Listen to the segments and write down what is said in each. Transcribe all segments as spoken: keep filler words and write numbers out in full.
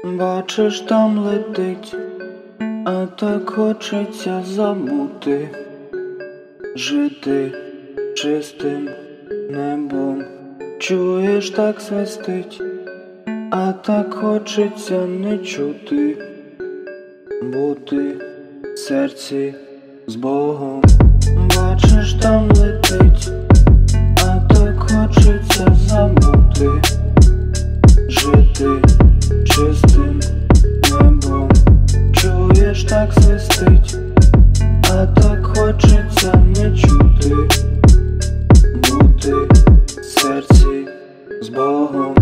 Бачиш, там летить, а так хочеться забути, жити чистим небом. Чуєш, так свистить, а так хочеться не чути, бути в серці з Богом. Бачиш, там летить, а так хочеться забути, жити чистим небом. Чуєш, так свистить, а так хочеться не чути, бути в серці з Богом.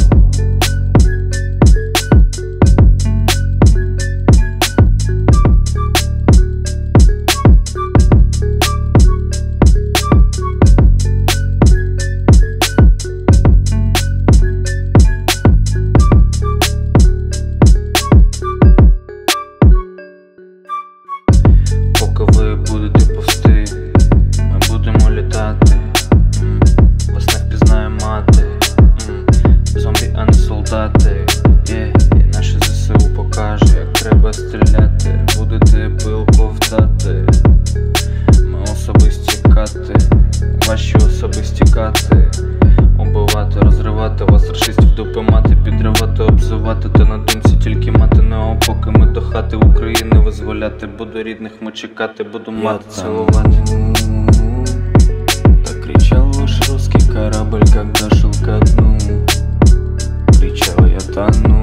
Поки ви будете пусти, ми будемо літати. М, Вас не впізнає мати. М, Зомбі, а не солдати. Є, і наше ЗСУ покаже, як треба стріляти. Будете пилку вдати, ми особисті кати, ваші особисті кати. Убивати, розривати вас, рашистів дупи мати, підривати, обзивати, та на думці тільки мати не поки ми до хати України визволяти. Буду рідних ми чекати, буду мати цілувати. Так кричал ваш русский корабль, когда шел ко дну. Кричал я тону.